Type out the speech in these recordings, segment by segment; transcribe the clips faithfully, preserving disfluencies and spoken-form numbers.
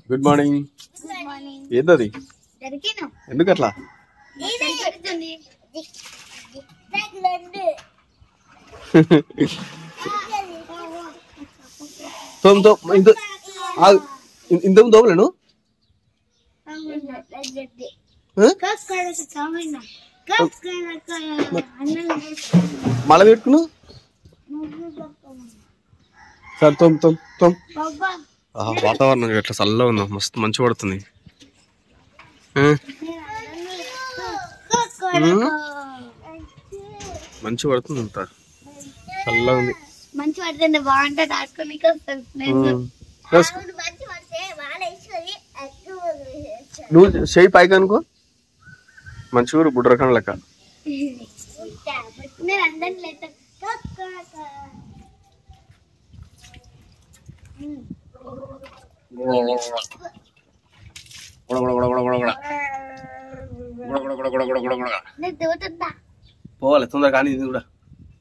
Good morning. ఏంటది? ఎందుకు అట్లా? ఇంతకు దోమలేను మళ్ళీ పెట్టుకున్నావు సరే తొమ్ తొమ్ తొమ్. వాతావరణం ఎట్లా చల్లగా ఉందా, మస్తు మంచి పడుతుంది. మంచి పడుతుంది, అంత చల్లగా ఉంది. మంచి పడుతుంది, బాగుంటుంది. నువ్వు చేయి పైకి అనుకో, మంచి ఊరు బుడ్రకం లెక్క. పోవాలి తొందర కానీ ఇది కూడా.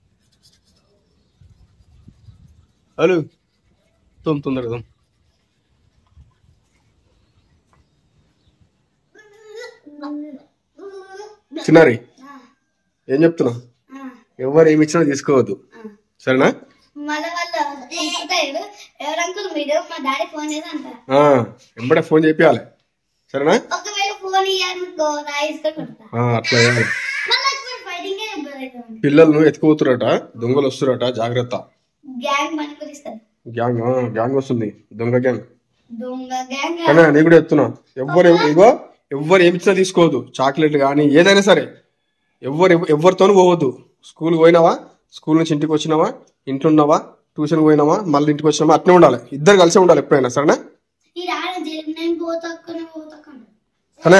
హలో తొమ్ తొందరగా తొమ్. చిన్నారి ఏం చెప్తున్నా, ఎవరు ఏమి ఇచ్చినా తీసుకోవద్దు, సరేనా? ఎంబడే ఫోన్ చేయాలి, సరేనా? అట్లా పిల్లలను ఎత్తుకుపోతురట, దొంగలు వస్తురట, జాగ్రత్త. గ్యాంగ్ గ్యాంగ్ వస్తుంది, దొంగ గ్యాంగ్. కానీ నేను కూడా చెప్తున్నా, ఎవ్వరు ఇగో ఎవ్వరు ఏమిచ్చినా తీసుకోవద్దు, చాక్లెట్ కానీ ఏదైనా సరే. ఎవ్వరు ఎవరితోనూ పోవద్దు. స్కూల్కి పోయినావా, స్కూల్ నుంచి ఇంటికి వచ్చినావా, ఇంట్లో ఉన్నావా, ట్యూషన్కి పోయినావా, మళ్ళీ ఇంటికి వచ్చినావా, అట్నే ఉండాలి. ఇద్దరు కలిసే ఉండాలి ఎప్పుడైనా, సరేనా? అనే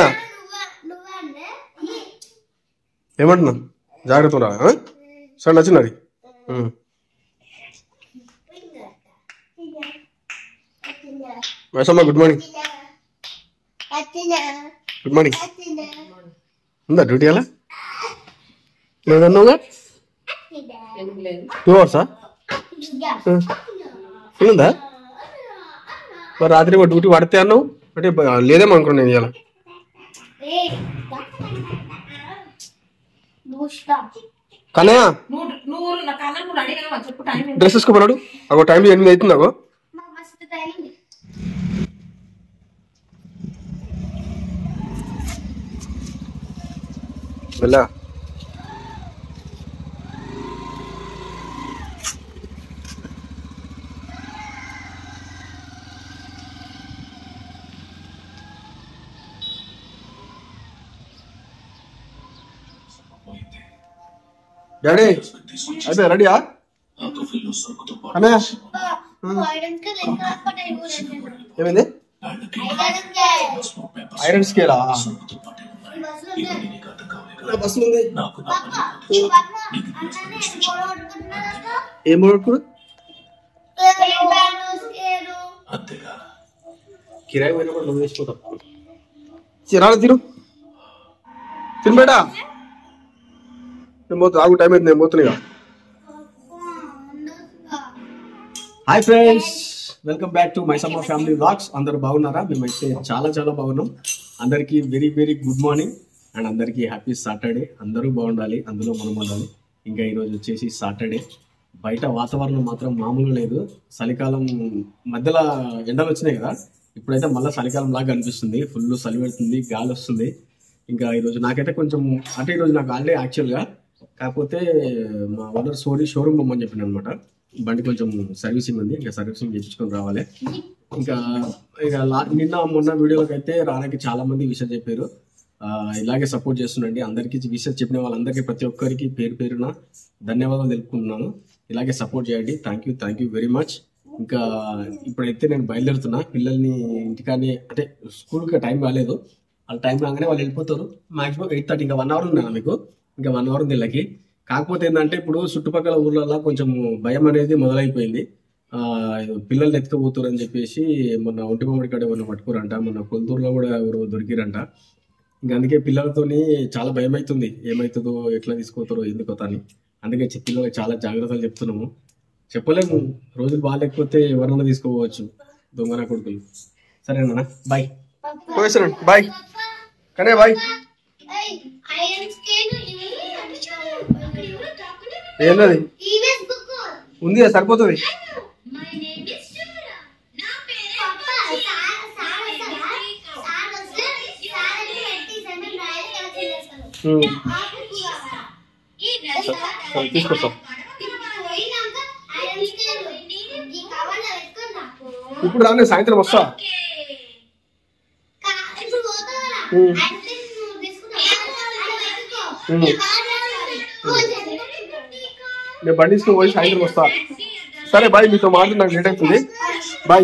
ఏమంటున్నా, జాగ్రత్త ఉండాలి, సరే? నచ్చినది. Maisamma good morning. Good morning. ఉందా డ్యూటీ అలా? లేదన్నావుగా, టూ అవర్సా ఉందా? మరి రాత్రి డ్యూటీ పడితే అన్నావు అంటే లేదేమో అనుకున్నా నేను. ఇలా కన్నయ్య డ్రెస్ వేసుకోమన్నాడు. అగో టైం ఎనిమిది అవుతుంది. అగో వెళ్ళా. డాడీ అయితే రెడీయా? ఏమైంది? Iron Scala? బస్సు ఉంది. ఏం కొడుకుడు కిరాయి పోయినా కూడా నువ్వు వేసిపోతావు. చిరాల తిరు తినబేటా. నేను పోతా, ఆగు, టైం అయింది, నేను పోతున్నా. Hi friends, welcome back to Maisamma family vlogs. అందరు బాగున్నారా? మేమైతే చాలా చాలా బాగున్నాం. అందరికీ very very good morning and అందరికీ హ్యాపీ సాటర్డే. అందరూ బాగుండాలి, అందులో మనం ఉండాలి. ఇంకా ఈరోజు వచ్చేసి సాటర్డే. బయట వాతావరణం మాత్రం మామూలు లేదు. చలికాలం మధ్యలో ఎండలు వచ్చినాయి కదా, ఇప్పుడైతే మళ్ళీ చలికాలం లాగా అనిపిస్తుంది. ఫుల్ చలి పెడుతుంది, గాలి వస్తుంది. ఇంకా ఈరోజు నాకైతే కొంచెం అంటే ఈరోజు నాకు ఆల్రెడీ యాక్చువల్గా, కాకపోతే మా ఓనర్ సోరీ షోరూమ్ బొమ్మని చెప్పిన అనమాట. బండి కొంచెం సర్వీసింగ్ ఉంది, ఇంకా సర్వీసింగ్ చేయించుకొని రావాలి. ఇంకా ఇక నిన్న మొన్న వీడియోలకు అయితే రానికి చాలా మంది విషయం చెప్పారు. ఇలాగే సపోర్ట్ చేస్తుండండి. అందరికీ విషయం చెప్పిన వాళ్ళందరికీ ప్రతి ఒక్కరికి పేరు పేరున ధన్యవాదాలు తెలుపుకుంటున్నాను. ఇలాగే సపోర్ట్ చేయండి. Thank you thank you very much. ఇంకా ఇప్పుడైతే నేను బయలుదేరుతున్నా. పిల్లల్ని ఇంటికానే అంటే స్కూల్కి టైం కాలేదు, వాళ్ళ టైం రాగానే వాళ్ళు వెళ్ళిపోతారు. మాక్సిమం ఎయిట్ థర్టీ ఇంకా వన్ అవర్ ఉందా మీకు, ఇంకా వన్ అవర్ ఉంది వీళ్ళకి. కాకపోతే ఏంటంటే ఇప్పుడు చుట్టుపక్కల ఊర్లలో కొంచెం భయం అనేది మొదలైపోయింది. పిల్లల్ని ఎత్తుకుపోతారు అని చెప్పేసి మొన్న ఒంటిబొమ్మడి కాడ ఏమన్నా పట్టుకోరంట, మొన్న కొల్తూరులో కూడా ఎవరు దొరికిరంట. ఇంకా అందుకే పిల్లలతోని చాలా భయం అవుతుంది, ఏమవుతుందో, ఎట్లా తీసుకోతారో, ఎందుకు అని. అందుకే పిల్లలకు చాలా జాగ్రత్తలు చెప్తున్నాము. చెప్పలేము, రోజులు బాగాలేకపోతే ఎవరన్నా తీసుకోవచ్చు దొంగన కొడుకులు, సరేనా బాయ్ పోయేస్తాను బాయ్ కానీ బాయ్ ఏంటది ఉంది సరిపోతుంది తీసుకొస్తాం ఇప్పుడు రానే సాయంత్రం వస్తా నేను బండి తీసుకుని పోయి సాయంత్రం వస్తా సరే బాయ్ మీతో మాట్లాడి నాకు లేట్ అవుతుంది బాయ్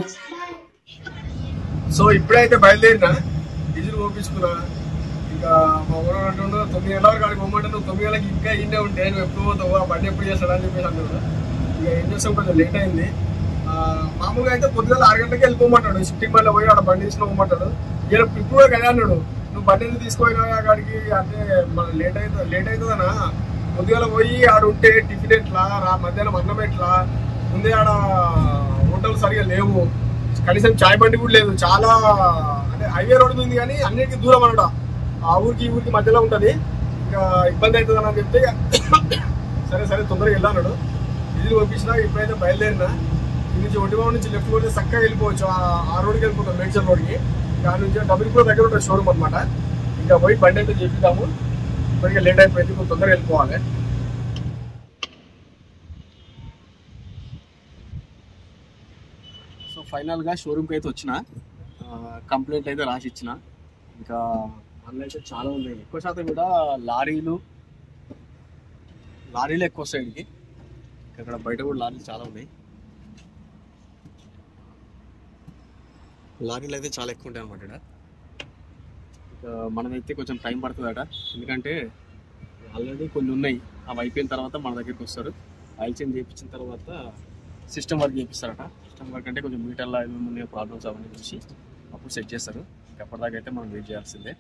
సో ఇప్పుడైతే బయలుదేరినా డీజిల్ పంపించుకున్నా ఇంకా మా ఊరు అంటుండో తొమ్మిది గంటల వరకు అక్కడికి పోమంటే నువ్వు తొమ్మిది గంటలకి ఇంకా ఇన్నే ఉంటే నువ్వు ఎప్పుడు పోతావు ఆ బండి ఎప్పుడు చేస్తాడు అని చెప్పేసి అంటున్నా ఇక ఏం చేస్తాం కొంచెం లేట్ అయింది మామూలుగా అయితే పొద్దుగల ఆరు గంటలకి వెళ్ళిపోమంటాడు షిఫ్టింగ్ బండిలో పోయి ఆడ బండి తీసుకుని పోమంటాడు ఇలా ఇప్పుడు కదా అన్నాడు నువ్వు బండి తీసుకుపోయినా అక్కడికి అంటే మన లేట్ అవుతుంది లేట్ అవుతుందనా పొద్దుగల పోయి ఆడ ఉంటే టిఫిన్ ఎట్లా రా మధ్యాహ్నం అన్నం ఎట్లా ముందే ఆడ హోటల్ సరిగా లేవు కనీసం చాయ్ బండి కూడా లేదు చాలా అంటే హైవే రోడ్ ఉంది కానీ అన్నిటికీ దూరం అన్నాడు ఆ ఊరికి ఈ ఊరికి మధ్యలో ఉంటుంది ఇంకా ఇబ్బంది అవుతుందని అని చెప్తే సరే సరే తొందరగా వెళ్ళాడు ఇది పంపించినా ఇప్పుడైతే బయలుదేరినా ఇది నుంచి ఒంటిగా నుంచి లెఫ్ట్ పోతే చక్కగా వెళ్ళిపోవచ్చు ఆ రోడ్కి వెళ్ళిపోతాం మేడ్చల్ రోడ్కి దాని నుంచి డబ్బులు కూడా దగ్గర ఉంటుంది షోరూమ్ అనమాట ఇంకా పోయి బండి అయితే చేపిద్దాము ఇప్పటికే లేట్ అయిపోయింది కొంచెం తొందరగా వెళ్ళిపోవాలి సో ఫైనల్గా షోరూమ్కి అయితే వచ్చిన కంప్లైంట్ అయితే రాసి ఇచ్చిన ఇంకా అందులో అయితే చాలా ఉన్నాయి ఎక్కువ శాతం కూడా లారీలు లారీలు ఎక్కువ వస్తాయి ఇక్కడికి ఇక్కడ బయట కూడా లారీలు చాలా ఉన్నాయి లారీలు అయితే చాలా ఎక్కువ ఉంటాయి అనమాట ఇక్కడ ఇంకా మనమైతే కొంచెం టైం పడుతుందట ఎందుకంటే ఆల్రెడీ కొన్ని ఉన్నాయి అవి అయిపోయిన తర్వాత మన దగ్గరికి వస్తారు ఆయిల్ చేంజ్ చేయించిన తర్వాత సిస్టమ్ వర్క్ చేపిస్తారట సిస్టమ్ వర్క్ అంటే కొంచెం మీటర్లో ఏమేమి ఉన్నాయో ప్రాబ్లమ్స్ అవన్నీ చూసి అప్పుడు సెట్ చేస్తారు అప్పటిదాకా అయితే మనం వెయిట్ చేయాల్సిందే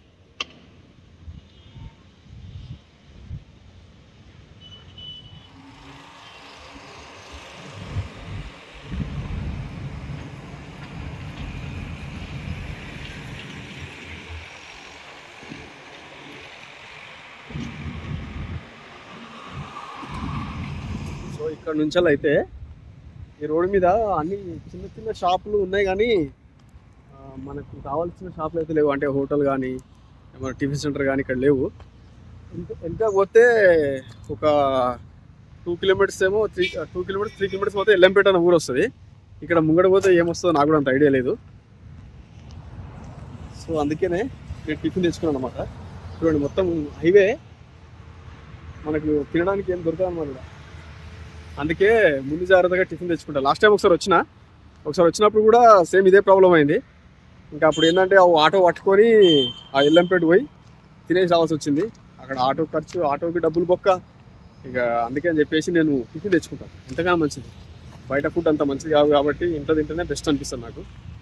ఇక్కడ నుంచి అయితే ఈ రోడ్డు మీద అన్ని చిన్న చిన్న షాపులు ఉన్నాయి కానీ మనకు కావాల్సిన షాపులు అయితే లేవు అంటే హోటల్ కానీ మన టిఫిన్ సెంటర్ కానీ ఇక్కడ లేవు ఇంకా ఇంకా పోతే ఒక టూ కిలోమీటర్స్ ఏమో three two kilometres three kilometres పోతే ఎల్లంపేట అనే ఊరు వస్తుంది ఇక్కడ ముంగడ పోతే ఏమొస్తుందో నాకు కూడా అంత ఐడియా లేదు సో అందుకనే నేను టిఫిన్ తెచ్చుకున్నాను అనమాట చూడండి మొత్తం హైవే మనకు తినడానికి ఏం దొరకదు అనమాట అందుకే ముందు జాగ్రత్తగా టిఫిన్ తెచ్చుకుంటా లాస్ట్ టైం ఒకసారి వచ్చిన ఒకసారి వచ్చినప్పుడు కూడా సేమ్ ఇదే ప్రాబ్లం అయింది ఇంకా అప్పుడు ఏంటంటే ఆ ఆటో పట్టుకొని ఆ ఎల్లంపేట పోయి తినేసి రావాల్సి వచ్చింది అక్కడ ఆటో ఖర్చు ఆటోకి డబ్బులు బొక్క ఇక అందుకే అని చెప్పేసి నేను టిఫిన్ తెచ్చుకుంటాను ఎంతగా మంచిది బయట ఫుడ్ అంత మంచిది కాదు కాబట్టి ఇంట్లో తింటేనే బెస్ట్ అనిపిస్తుంది నాకు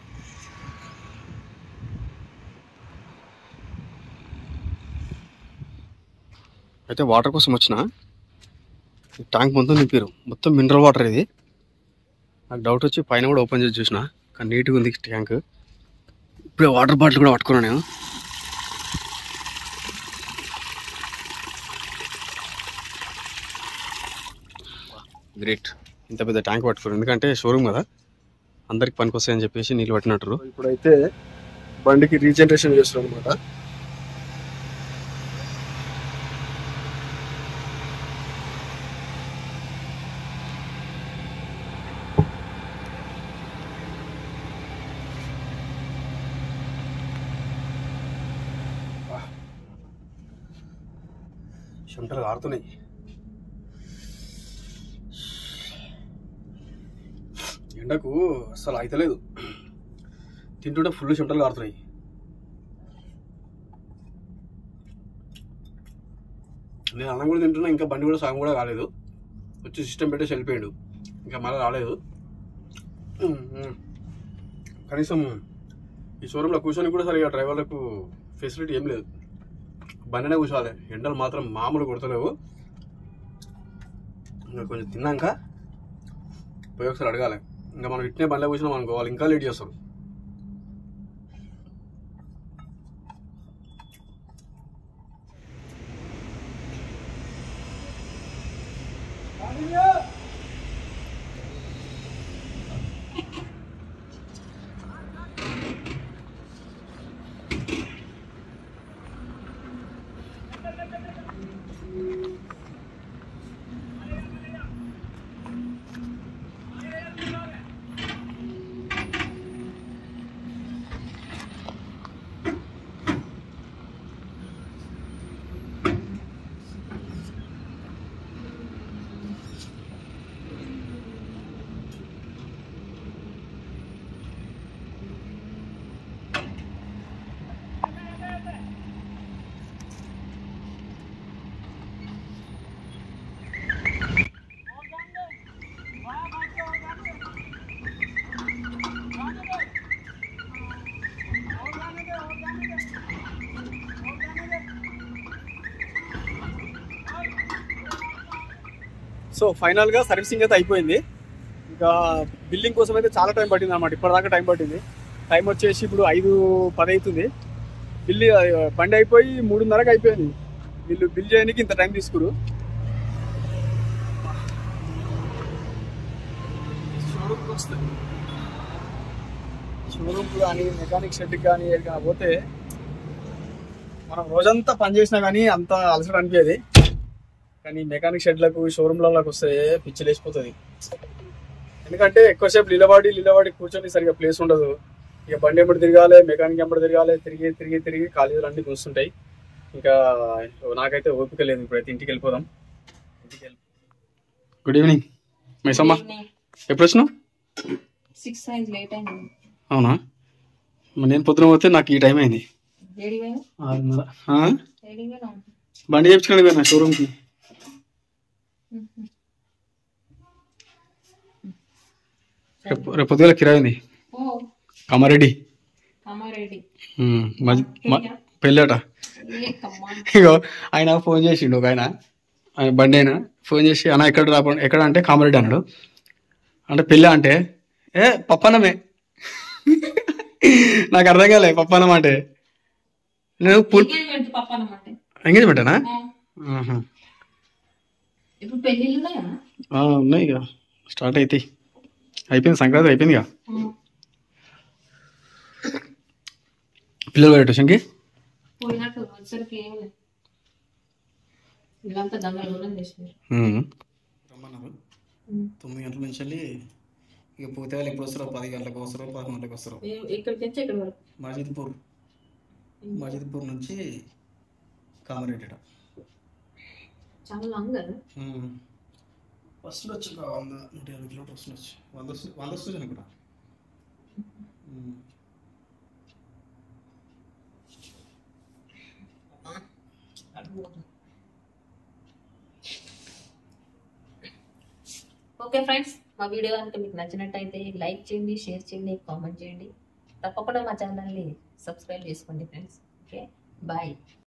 అయితే వాటర్ కోసం వచ్చిన ట్యాంక్ మొత్తం నింపారు మొత్తం మినరల్ వాటర్ ఇది నాకు డౌట్ వచ్చి పైన కూడా ఓపెన్ చేసి చూసిన కానీ నీట్గా ఉంది ట్యాంక్ ఇప్పుడే వాటర్ బాటిల్ కూడా పట్టుకున్నాను నేను గ్రేట్ ఇంత పెద్ద ట్యాంక్ పట్టుకున్నాను ఎందుకంటే షోరూమ్ కదా అందరికి పనికి వస్తాయని చెప్పేసి నీళ్ళు పట్టినట్టు ఇప్పుడైతే బండికి రీజనరేషన్ చేస్తున్నాం అనమాట చెమటలు కారుతున్నాయి ఎండకు అస్సలు అయితలేదు తింటుంటే ఫుల్ చెమటలు కారుతున్నాయి నేను అన్నం కూడా తింటున్నా ఇంకా బండి కూడా సగం కూడా కాలేదు వచ్చి సిస్టమ్ పెట్టేసి వెళ్ళిపోయాడు ఇంకా మళ్ళీ రాలేదు కనీసం ఈ షోరూంలో కూర్చొని కూడా సరిగా డ్రైవర్లకు ఫెసిలిటీ ఏం లేదు బండినే కూర్చోవాలి ఎండలు మాత్రం మామూలు కొడతలేవు ఇంకా కొంచెం తిన్నాక పోయి ఒకసారి అడగాలి ఇంకా మనం ఇట్నే బండిలో కూర్చున్నాం అనుకో వాళ్ళు ఇంకా లేట్ చేస్తారు సో ఫైనల్గా సర్వీసింగ్ అయితే అయిపోయింది. ఇంకా బిల్లింగ్ కోసం అయితే చాలా టైం పట్టింది అనమాట. ఇప్పటిదాకా టైం పట్టింది. టైం వచ్చేసి ఇప్పుడు ఐదు పది అవుతుంది. బిల్లు బండి అయిపోయి మూడున్నరకు అయిపోయింది. వీళ్ళు బిల్ చేయడానికి ఇంత టైం తీసుకురు. షోరూమ్కి వస్తుంది. షోరూమ్కి కానీ మెకానిక్ షెడ్కి కానీ ఎక్కడికైనా పోతే మనం రోజంతా పని చేసినా కానీ అంత అలసట అనిపించేది. కానీ మెకానిక్ షెడ్లకు షోరూమ్లలోకి వస్తే పిచ్చి లేచిపోతుంది. ఎందుకంటే ఎక్కువసేపు నిలబడి నిలబడి కూర్చొని సరిగా ప్లేస్ ఉండదు. ఇక బండి ఎప్పుడు తిరగాలి, మెకానిక్ ఎప్పుడు తిరగాలి, తిరిగి తిరిగి తిరిగి కాలేజీలు అన్నీ కూర్చుంటాయి. ఇంకా నాకైతే ఓపిక లేదు. ఇప్పుడైతే ఇంటికి వెళ్ళిపోదాం. ఇంటికి వెళ్ళి గుడ్ ఈవినింగ్ మైసమ్మ. ఎప్పుడు వచ్చినావు? సిక్స్ అయింది, లేట్ అయింది. అవునా? నేను పొద్దున పోతే నాకు ఈ టైం అయింది. బండి చేయించుకోండి పోయినా షోరూమ్కి. రేపు రేపు పొద్దుగల కిరాయి ఉంది. కామారెడ్డి పెళ్ళట. ఇగో ఆయన ఫోన్ చేసిండు. ఒక ఆయన ఆయన బండి అయినా ఫోన్ చేసి అన్న ఎక్కడ రాపండి, ఎక్కడ అంటే కామారెడ్డి అన్నాడు. అంటే పెళ్ళి అంటే ఏ పప్పన్నమే. నాకు అర్థం కాలే పప్పన్నం అంటే. నేను ఎంగేజ్మెంటేనా? ఉన్నాయి ఇక స్టార్ట్ అవుతాయి. అయిపోయింది, సంక్రాంతి అయిపోయింది. ఇక పిల్లలు పోయే ట్యూషన్కి రమ్మన్నారు. తొమ్మిది గంటల నుంచి వెళ్ళి ఇక పోతే వాళ్ళు ఎప్పుడు వస్తారో, పది గంటలకు వస్తారో, పదకొండు గంటలకు వస్తారో. మజిద్పూర్ మజిద్పూర్ నుంచి కామారెడ్డి. చాలా లాంగ్ కదా. ఫస్ట్ వచ్చి ఒక వంద నూట యాభై కిలోమీటర్ వస్తుంది. వచ్చి వంద వస్తుంది వంద వస్తుంది అనుకుంటా. ఓకే ఫ్రెండ్స్, మా వీడియో కనుక మీకు నచ్చినట్టయితే లైక్ చేయండి, షేర్ చేయండి, కామెంట్ చేయండి. తప్పకుండా మా ఛానల్ని సబ్స్క్రైబ్ చేసుకోండి ఫ్రెండ్స్. Okay, bye.